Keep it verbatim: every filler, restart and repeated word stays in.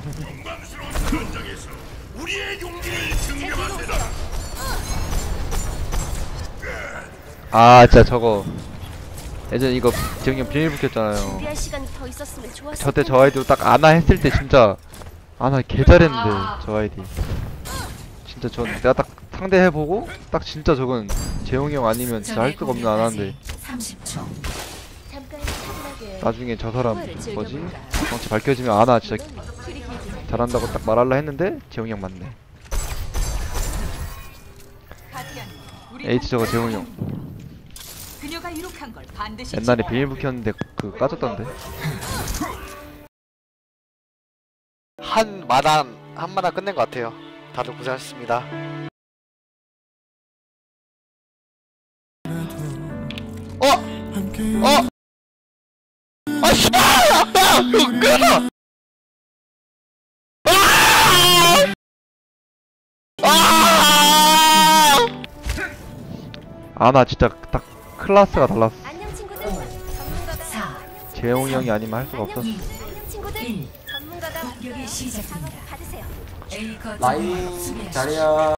아 진짜 저거 예전에 이거 재웅이 형 비밀 붙였잖아요. 저때 저 아이디로 딱 아나 했을 때 진짜 아나 개 잘했는데 저 아이디 진짜 전 내가 딱 상대해보고 딱 진짜 저건 재웅이 형 아니면 진짜 할 수가 없는 아나인데 나중에 저 사람 뭐지? 정치 밝혀지면 아나 진짜 잘한다고 딱 말할라 했는데 재웅이 형 맞네. H 저거 재웅이 형 옛날에 비밀 붙였는데 그 까졌던데. 한 마당 한 마당 끝낸 것 같아요. 다들 고생하셨습니다. 어? 어? 아 씨발! 아! 끊어! 아! 아나 진짜 딱 클래스가 달랐어. 재웅이 형이 아니면 할 수가 없었어. 라인 자리야.